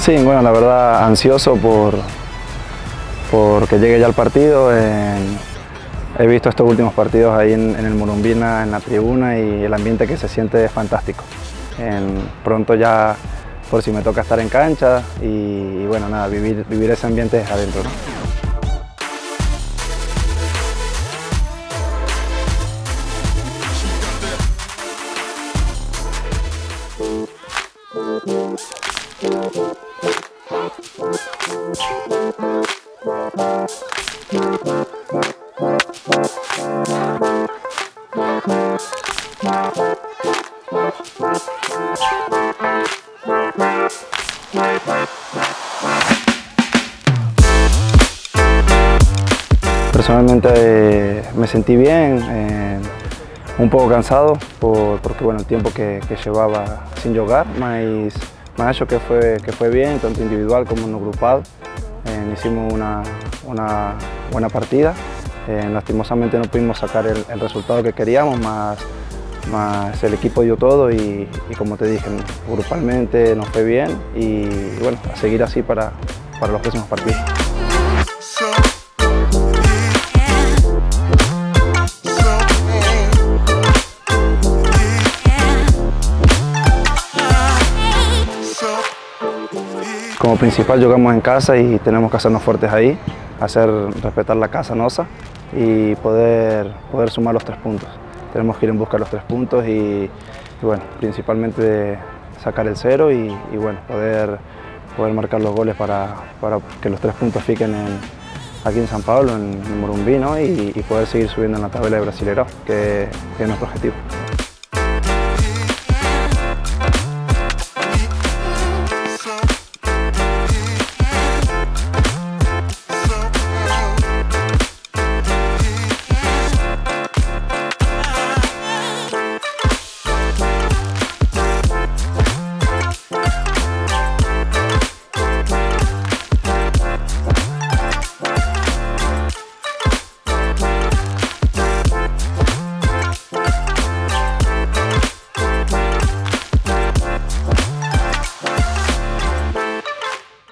Sí, bueno, la verdad ansioso por que llegue ya el partido. He visto estos últimos partidos ahí en el Morumbina, en la tribuna, y el ambiente que se siente es fantástico. Pronto ya, por si me toca estar en cancha y bueno, nada, vivir ese ambiente desde adentro, ¿no? Personalmente me sentí bien, un poco cansado porque bueno, el tiempo que llevaba sin jugar, mas acho que fue bien, tanto individual como no grupal. Hicimos una buena partida. Lastimosamente no pudimos sacar el resultado que queríamos, mas el equipo dio todo y como te dije, grupalmente nos fue bien y bueno, a seguir así para los próximos partidos. Como principal jugamos en casa y tenemos que hacernos fuertes ahí, hacer respetar la casa nosa y poder sumar los 3 puntos. Tenemos que ir en busca de los 3 puntos y bueno, principalmente sacar el 0 y bueno, poder marcar los goles para que los 3 puntos fiquen aquí en San Pablo, en Morumbí, ¿no? y poder seguir subiendo en la tabla de Brasileirão, que es nuestro objetivo.